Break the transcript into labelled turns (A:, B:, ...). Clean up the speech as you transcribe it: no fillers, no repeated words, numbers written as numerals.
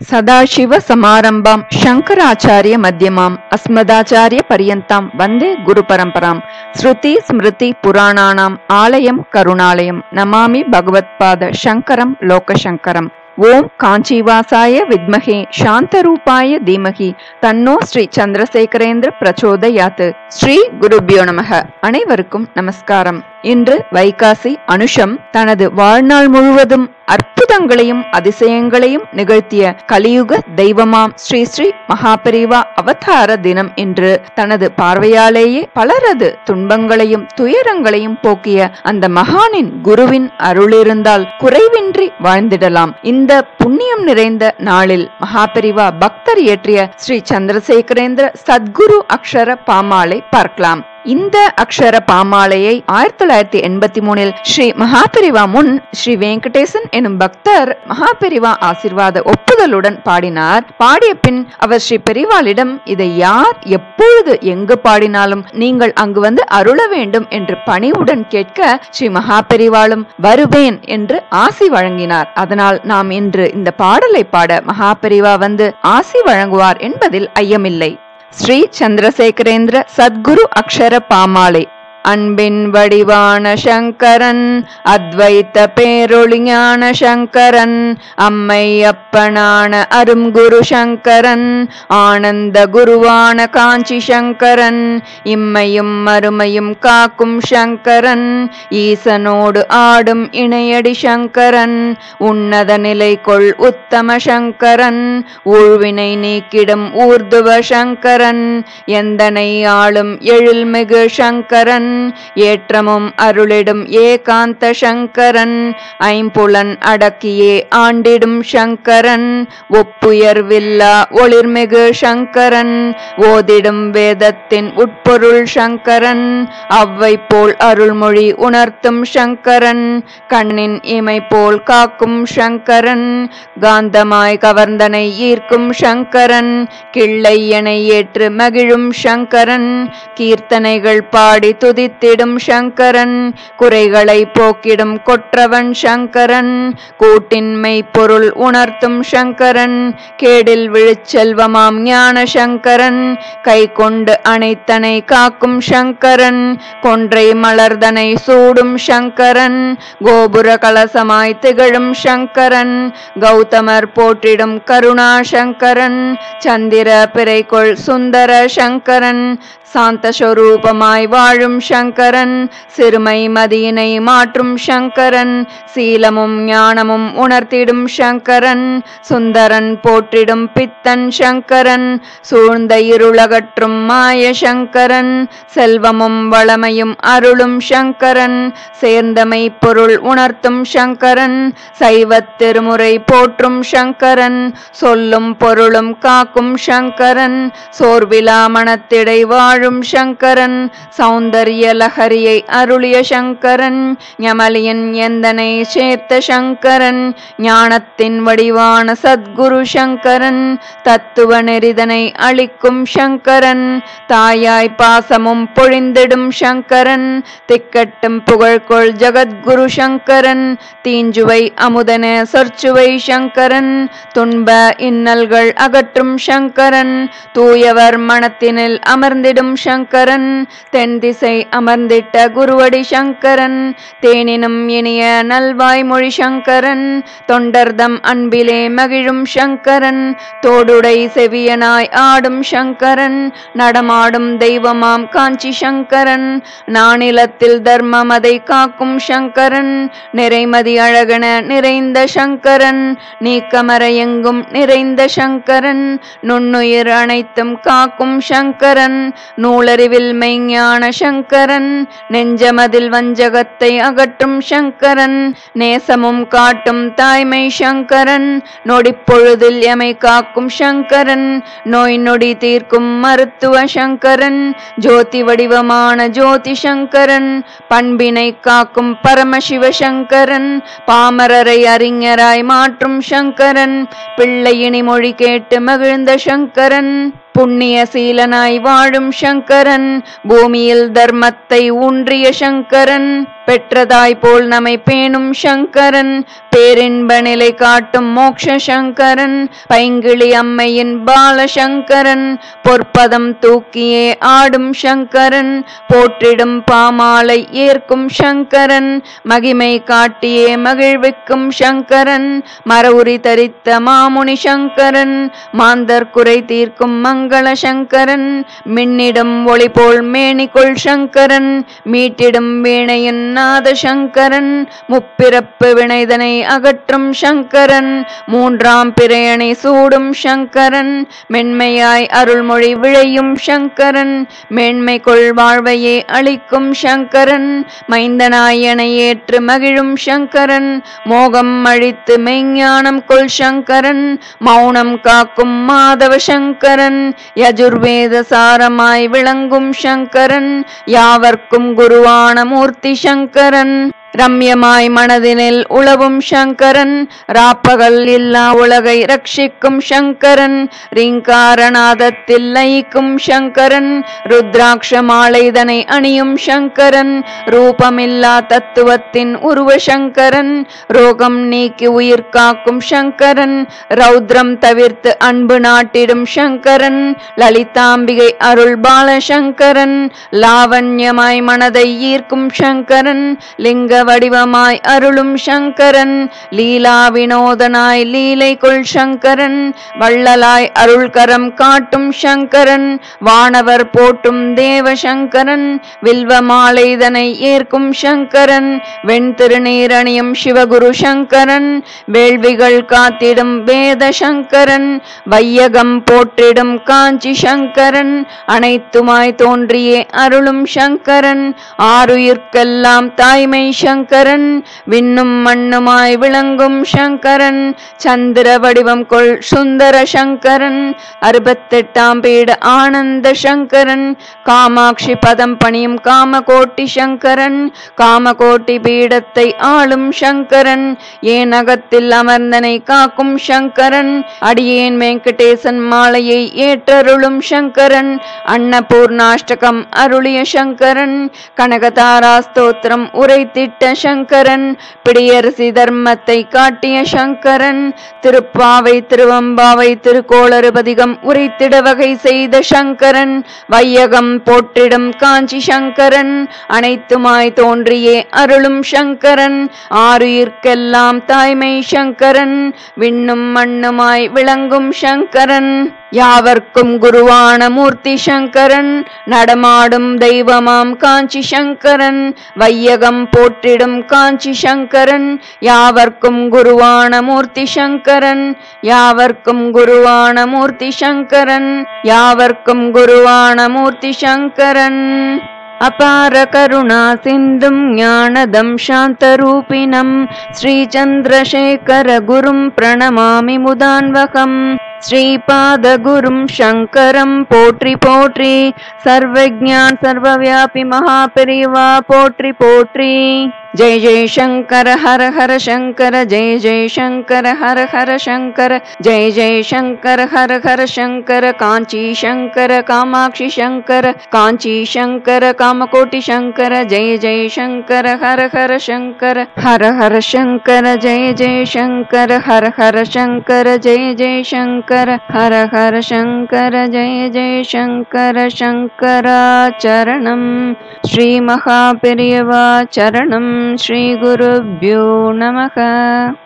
A: சதாசிவ சமாரம்பாம் சங்கராச்சாரிய மத்தியமாம் அஸ்மதாச்சாரிய பரியந்தாம் வந்தே குரு பரம்பராம் ஸ்ருதி ஸ்மிருதி புராணானாம் ஆலயம் கருணாலயம் நமாமி பகவத்பாத சங்கரம் லோகசங்கரம். ஓம் காஞ்சிவாசாய வித்மஹே சாந்தரூபாய தீமஹி தன்னோ ஸ்ரீ சந்திரசேகரேந்திர பிரச்சோதயாத். ஸ்ரீ குருபியோ நமக. அனைவருக்கும் நமஸ்காரம். இன்று வைகாசி அனுஷம். தனது வாழ்நாள் முழுவதும் அற்புதங்களையும் அதிசயங்களையும் நிகழ்த்திய கலியுக தெய்வமாம் ஸ்ரீ ஸ்ரீ மகாபெரிவா அவதார தினம் என்று தனது பார்வையாலேயே பலரது துன்பங்களையும் துயரங்களையும் போக்கிய அந்த மகானின் குருவின் அருளிருந்தால் குறைவின்றி வாழ்ந்திடலாம். இந்த புண்ணியம் நிறைந்த நாளில் மகாபெரிவா பக்தர் இயற்றிய ஸ்ரீ சந்திரசேகரேந்திர சத்குரு அக்ஷர பாமாலை பார்க்கலாம். இந்த அக்ஷர பாமாலையை 1983 ஸ்ரீ மகாபெரிவா முன் ஸ்ரீ வெங்கடேசன் எனும் பக்தர் மகாபெரிவா ஆசீர்வாத ஒப்புதலுடன் பாடினார். பாடிய பின் அவர் ஸ்ரீ பெரிவாளிடம் இதை யார் எப்பொழுது எங்கு பாடினாலும் நீங்கள் அங்கு வந்து அருள வேண்டும் என்று பணிவுடன் கேட்க ஸ்ரீ மகாபெரிவாளும் வருவேன் என்று ஆசி வழங்கினார். அதனால் நாம் இன்று இந்த பாடலை பாட மகாபெரிவா வந்து ஆசி வழங்குவார் என்பதில் ஐயமில்லை. ஸ்ரீ சந்திரசேகரேந்திர சத்குரு அக்ஷர பாமாலை. அன்பின் வடிவான சங்கரன், அத்வைத்த பேரொளிஞான சங்கரன், அம்மை அப்பனான அரும் குரு சங்கரன், ஆனந்த குருவான காஞ்சி சங்கரன், இம்மையும் மறுமையும் காக்கும் சங்கரன், ஈசனோடு ஆடும் இணையடி சங்கரன், உன்னத நிலை கொள் உத்தம சங்கரன், ஊழ்வினை நீக்கிடும் ஊர்துவ சங்கரன், எந்தனை ஆளும் எழில்மிகு சங்கரன், ஏற்றமும் அருளிடும் ஏகாந்த சங்கரன், ஐம்புலன் அடக்கியே ஆண்டிடும் சங்கரன், ஒப்புயர்வில்லா ஒளிர்மிகு சங்கரன், ஓதிடும் வேதத்தின் உட்பொருள் சங்கரன், அவ்வை போல் அருள்மொழி உணர்த்தும் சங்கரன், கண்ணின் இமை போல் காக்கும் சங்கரன், காந்தமாய் கவர்ந்தனை ஈர்க்கும் சங்கரன், கிள்ளை எனை ஏற்று மகிழும் சங்கரன், கீர்த்தனைகள் பாடி துதித்திடும் சங்கரன், குறைகளை போக்கிடும் கொற்றவன் சங்கரன், கூட்டின்மை பொருள் உணர்த்தும் சங்கரன், கேடில் விழுச்செல்வமாம் ஞான சங்கரன், கை கொண்டு அனைத்தனை காக்கும் சங்கரன், கொன்றை மலர்தனை சூடும் சங்கரன், கோபுர கலசமாய் திகழும் சங்கரன், கௌதமர் போற்றிடும் கருணா சங்கரன், சந்திர பிறைகொள் சுந்தர சங்கரன், சாந்த ஸ்வரூபமாய் வாழும் சங்கரன், சிறுமை மதியினை மாற்றும் சங்கரன், சீலமும் ஞானமும் உணர்த்திடும் சங்கரன், சுந்தரன் போற்றிடும் பித்தன் சங்கரன், சூழ்ந்த இருளகற்றும் மாய சங்கரன், செல்வமும் வளமையும் அருளும் சங்கரன், சேர்ந்தமை பொருள் உணர்த்தும் சங்கரன், சைவத் திருமுறை போற்றும் சங்கரன், சொல்லும் பொருளும் காக்கும் சங்கரன், சோர்விலா மனத்திடை வாழும் சங்கரன், சௌந்தர்ய லஹரியை அருளிய சங்கரன், ஞமலியன் எந்தனை சேர்த்த சங்கரன், ஞானத்தின் வடிவான சத்குரு சங்கரன், தத்துவ நெறிதனை அளிக்கும் சங்கரன், தாயாய் பாசமும் பொழிந்திடும் சங்கரன், திக்கட்டும் புகழ்கொள் ஜகத்குரு சங்கரன், தீஞ்சுவை அமுதன சொற்சுவை சங்கரன், துன்ப இன்னல்கள் அகற்றும் சங்கரன், தூயவர் மனத்தினில் அமர்ந்திடும் சங்கரன், தென் திசை அமர்ந்திட்ட குருவடி சங்கரன், தேனினும் இனிய நல்வாய்மொழி சங்கரன், தொண்டர்தம் அன்பிலே மகிழும் சங்கரன், தோடுடை செவியனாய் ஆடும் சங்கரன், நடமாடும் தெய்வமாம் காஞ்சி சங்கரன், நானிலத்தில் தர்மம் அதை காக்கும் சங்கரன், நிறைமதி அழகன நிறைந்த சங்கரன், நீக்கமர எங்கும் நிறைந்த சங்கரன், நுண்ணுயிர் அனைத்தும் காக்கும் சங்கரன், நூலறிவில் மெய்ஞான சங்கரன், நெஞ்சமதில் வஞ்சகத்தை அகற்றும் சங்கரன், நேசமும் காட்டும் தாய்மை சங்கரன், நொடிப்பொழுதில் எமை காக்கும் சங்கரன், நோய் நொடி தீர்க்கும் மருத்துவ சங்கரன், ஜோதி வடிவமான ஜோதி சங்கரன், பண்பினை காக்கும் பரமசிவ சங்கரன், பாமரரை அறிஞராய் மாற்றும் சங்கரன், பிள்ளையினி மொழி கேட்டு மகிழ்ந்த சங்கரன், புண்ணிய சீலனாய் வாழும் சங்கரன், பூமியில் தர்மத்தை ஊன்றிய சங்கரன், பெற்றதாய் போல் நம்மை பேணும் சங்கரன், பேரின்ப நிலை காட்டும் மோக்ஷ சங்கரன், பைங்கிளி அம்மையின் பாலசங்கரன், பொற்பதம் தூக்கியே ஆடும் சங்கரன், போற்றிடும் பாமாலை ஏற்கும் சங்கரன், மகிமை காட்டியே மகிழ்விக்கும் சங்கரன், மரவுரி தரித்த மாமுனி சங்கரன், மாந்தர் குறை தீர்க்கும் மங்கள சங்கரன், மின்னிடும் ஒளி போல் மேனிகொள் சங்கரன், மீட்டிடும் வீணையின் நாத சங்கரன், முப்பிறப்பு வினைதனை அகற்றும் சங்கரன், மூன்றாம் பிறையணை சூடும் சங்கரன், மென்மையாய் அருள்மொழி விழையும் சங்கரன், மேன்மை கொள் வாழ்வையே அளிக்கும் சங்கரன், மைந்தனாயனை ஏற்று மகிழும் சங்கரன், மோகம் அழித்து மெய்ஞானம் கொள் சங்கரன், மௌனம் காக்கும் மாதவ சங்கரன், யஜுர்வேத சாரமாய் விளங்கும் சங்கரன், யாவர்க்கும் குருவான மூர்த்தி சங்கரன், ரம்யமாய் மனதினில் உளவும் சங்கரன், ராப்பகல் இல்லா உலகை ரட்சிக்கும் சங்கரன், ரீங்காரநாதத்தில் லயிக்கும் சங்கரன், ருத்ராட்ச மாலைதனை அணியும் சங்கரன், ரூபமில்லா தத்துவத்தின் உருவ சங்கரன், ரோகம் நீக்கி உயிர் காக்கும் சங்கரன், ரௌத்ரம் தவிர்த்து அன்பு நாட்டிடும் சங்கரன், லலிதாம்பிகை அருள் பாலசங்கரன், லாவண்யமாய் மனதை ஈர்க்கும் சங்கரன், லிங்க வடிவமாய் அருளும் சங்கரன், லீலா வினோதனாய் லீலை கொள் சங்கரன், வள்ளலாய் அருள்கரம் காட்டும் சங்கரன், வானவர் போட்டும் தேவ சங்கரன், வில்வ மாலைதனை ஏற்கும் சங்கரன், வெண்திருநீர் அணியும் சிவகுரு சங்கரன், வேள்விகள் காத்திடும் வேத சங்கரன், வையகம் போற்றிடும் காஞ்சி சங்கரன், அனைத்துமாய் தோன்றியே அருளும் சங்கரன், ஆருயிர்க்கெல்லாம் தாய்மை சங்கரன், விண்ணும் மண்ணுமாய் விளங்கும் சங்கரன், சந்திர வடிவம் கொள் சுந்தர சங்கரன், 68ஆம் பீட ஆனந்த சங்கரன், காமாட்சி பதம் பணியும் காமகோட்டி சங்கரன், காமகோட்டி பீடத்தை ஆளும் சங்கரன், ஏனகத்தில் அமர்ந்தனை காக்கும் சங்கரன், அடியேன் வெங்கடேசன் மாலையை ஏற்றருளும் சங்கரன், அன்னபூர்ணாஷ்டகம் அருளிய சங்கரன், கனகதாரா ஸ்தோத்திரம் உரைத்திட்ட சங்கரன், பிடியரசி தர்மத்தை காட்டிய சங்கரன், திருப்பாவை திருவம்பாவை திருக்கோளறுபதிகம் உரைத்திட வகை செய்த சங்கரன், வையகம் போற்றிடும் காஞ்சி சங்கரன், அனைத்துமாய் தோன்றியே அருளும் சங்கரன், ஆருயிர்க்கெல்லாம் தாய்மை சங்கரன், விண்ணும் மண்ணுமாய் விளங்கும் சங்கரன், யாவர்க்கும் குருவான மூர்த்தி சங்கரன், நடமாடும் தெய்வமாம் காஞ்சி சங்கரன், வையகம் போற்றிடும் காஞ்சி சங்கரன், யாவர்க்கும் குருவான மூர்த்தி சங்கரன், யாவர்க்கும் குருவான மூர்த்தி சங்கரன், யாவர்க்கும் குருவான மூர்த்தி சங்கரன், அபார கருணா சிந்தும் ஞானதம் சாந்தரூபிணம் ஸ்ரீ சந்திரசேகர குரும் பிரணமாமி முதான்வகம், ஸ்ரீபாத குரும் சங்கரம் போற்றி போற்றி, சர்வஜான் சர்வவியாபி மகாபெரிவா போற்றி போற்றி. जय जय शंकर हर हर शंकर, जय जय शंकर हर हर शंकर, जय जय शंकर हर हर शंकर, कांची शंकर कामाक्षी शंकर, कांची शंकर कामकोटि शंकर, जय जय शंकर हर हर शंकर, हर हर शंकर, जय जय शंकर हर हर शंकर, जय जय शंकर हर हर शंकर, जय जय शंकर. शंकराचरणं श्री महापेरियवा चरणं श्री गुरुभ्यो नमः.